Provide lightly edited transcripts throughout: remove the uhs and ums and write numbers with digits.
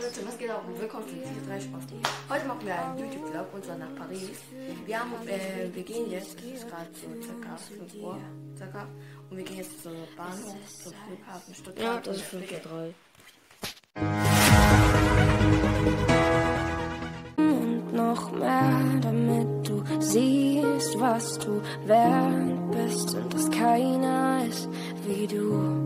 Leute, was geht auch und willkommen zu diese 3 Spaß. Heute machen wir einen YouTube-Vlog und zwar nach Paris. Wir gehen jetzt, es ist gerade so circa 5 Uhr, und wir gehen jetzt zum Bahnhof, zum Flughafen Stuttgart. Ja, das ist 5:03. Und noch mehr, damit du siehst, was du wert bist und dass keiner ist wie du.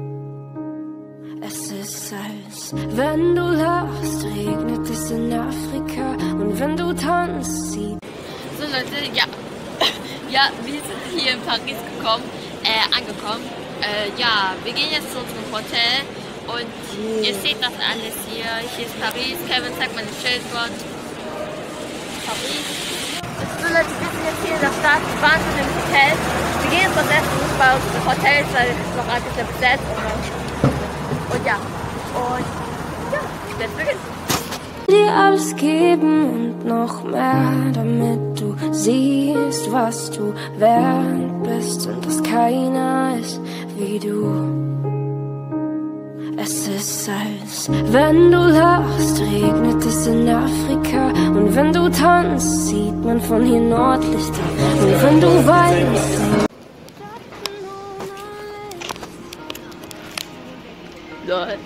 Es ist, als wenn du lachst, regnet es in Afrika und wenn du tanzt, sieht. So Leute, ja, wir sind hier in Paris angekommen. Ja, wir gehen jetzt zu unserem Hotel und ihr seht das alles hier. Hier ist Paris. Kevin zeigt mal das Schild dort. Paris. So Leute, wir sind jetzt hier in der Stadt, wir waren schon im Hotel. Wir gehen jetzt was essen bei unserem Hotel, weil es noch eigentlich besetzt und jetzt beginnt. Dir alles geben und noch mehr, damit du siehst, was du wert bist und dass keiner ist wie du. Es ist, als wenn du lachst, regnet es in Afrika und wenn du tanzt, sieht man von hier Nordlichter und wenn du weinst. Lol.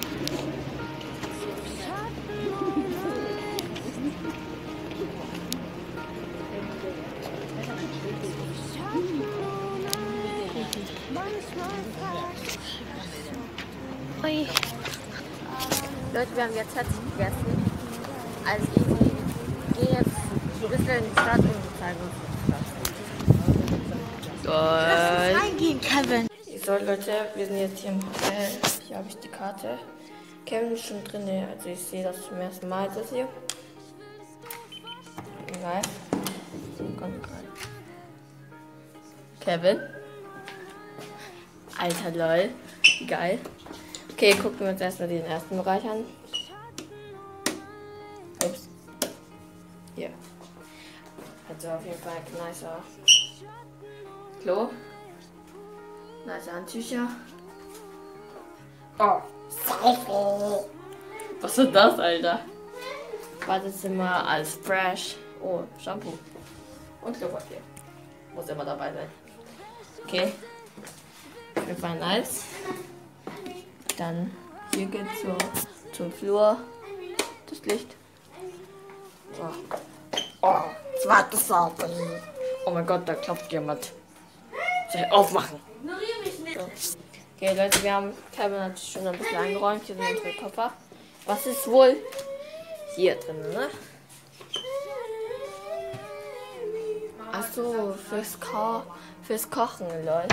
Ui. Leute, wir haben jetzt fertig gegessen. Also wir gehen jetzt ein bisschen in die Stadt und zeigen uns die Stadt. Lass uns reingehen, Kevin. So Leute, wir sind jetzt hier im Hotel. Hier habe ich die Karte. Kevin ist schon drin, also ich sehe das zum ersten Mal, das hier. Egal. Kommt gerade. Kevin. Alter lol. Geil. Okay, gucken wir uns erstmal den ersten Bereich an. Ups. Hier. Also auf jeden Fall ein nicer Klo. Nice Handtücher. Oh, Seife. Was ist das, Alter? Badezimmer, alles fresh. Oh, Shampoo. Und Klopapier. Muss immer dabei sein. Okay. Auf jeden Fall nice. Dann hier geht's so zum Flur. Das Licht. Oh, zweites Seite. Oh mein Gott, da klopft jemand. Soll ich aufmachen? So. Okay, Leute, wir haben Kevin hat schon ein bisschen eingeräumt. Hier sind unsere Koffer. Was ist wohl hier drin, ne? Achso, fürs Kochen, Leute.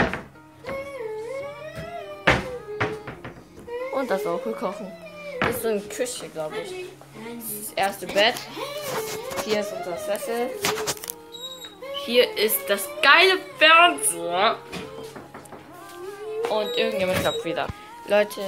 Und das auch für Kochen. Das ist so eine Küche, glaube ich. Das erste Bett. Hier ist unser Sessel. Hier ist das geile Fernseher. Und irgendjemand klappt wieder. Leute,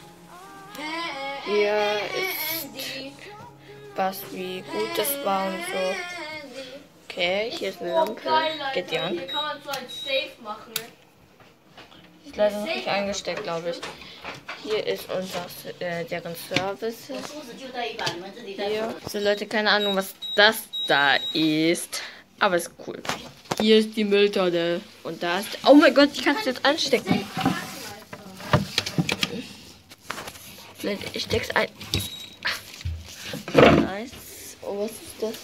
hier ist was, wie gut das war und so. Okay, hier ist eine Lampe. Geht die an? Hier kann man so ein Safe machen. Ist leider noch nicht eingesteckt, glaube ich. Hier ist unser deren Service. Hier. So Leute, keine Ahnung, was das da ist. Aber ist cool. Hier ist die Mülltonne. Und da ist... Oh mein Gott, ich kann es jetzt anstecken. Vielleicht ich steck's ein. Nice. Oh, was ist das?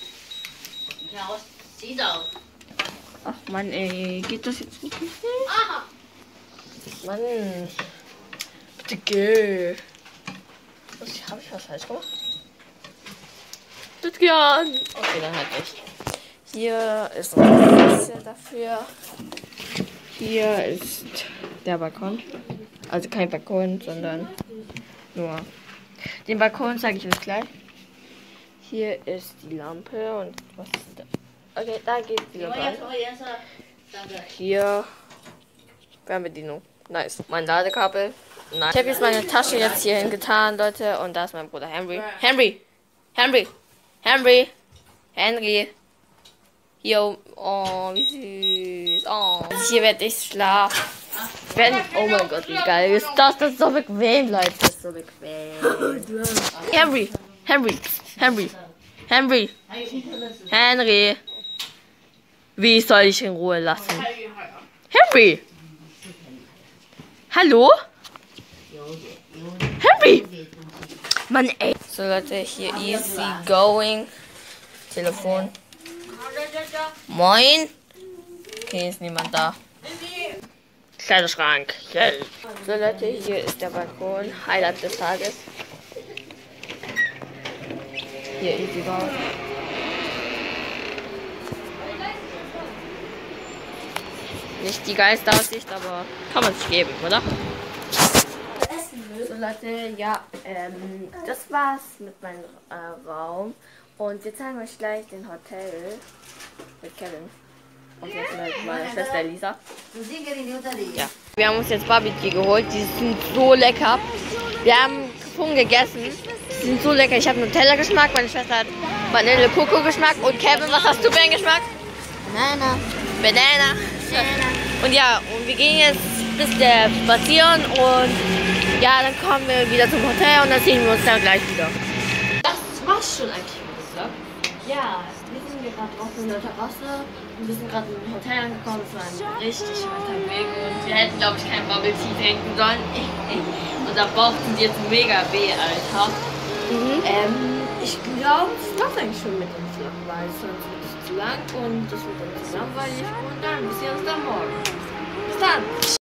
Ach Mann, ey. Geht das jetzt nicht? Mann. Bitte geh. Habe ich was falsch gemacht? Das geht an. Okay, dann halt nicht. Hier ist ein Sessel dafür. Hier ist der Balkon. Also kein Balkon, sondern nur den Balkon zeige ich euch gleich. Hier ist die Lampe und was ist das? Okay, da geht die Lampe an. Hier Fernbedienung. Nice. Mein Ladekabel. Nice. Ich habe jetzt meine Tasche jetzt hier hingetan, Leute. Und da ist mein Bruder Henry. Henry. Hier, oh, wie süß. Oh. Also hier werde ich schlafen. Wenn, oh mein Gott, wie geil ist das? Das ist so bequem, Leute. Das ist so bequem. Henry. Wie soll ich in Ruhe lassen? Henry! Hallo? Henry! Mann, ey. So, Leute, hier easy going. Telefon. Moin. Okay, ist niemand da. Kleiderschrank. Yay. So, Leute, hier ist der Balkon. Highlight des Tages. Hier easy bauen. Nicht die geilste Aussicht, aber kann man sich geben, oder? So, Leute, ja, das war's mit meinem Raum. Und wir zeigen euch gleich den Hotel mit Kevin. Und jetzt mit meiner Schwester Elisa. Ja. Wir haben uns jetzt Barbecue geholt. Die sind so lecker. Wir haben Kuchen gegessen. Die sind so lecker. Ich habe Nutella-Geschmack. Meine Schwester hat Vanille-Koko-Geschmack. Und Kevin, was hast du für einen Geschmack? Banana. Und ja, und wir gehen jetzt bis der spazieren. Und ja, dann kommen wir wieder zum Hotel. Und dann sehen wir uns dann gleich wieder. Das war's schon eigentlich mit dem Vlog. Ja, wir sind hier gerade draußen in der Terrasse. Und wir sind gerade im Hotel angekommen. Es war ein richtig weiter Weg. Und wir hätten, glaube ich, kein Bubble Tea trinken sollen. Unser Bauch tut jetzt mega weh, Alter. Ich glaube, das war's eigentlich schon mit dem Vlog, weil sonst wird es zu lang und das wird dann zu langweilig. Und dann bis wir uns dann morgen. Bis dann!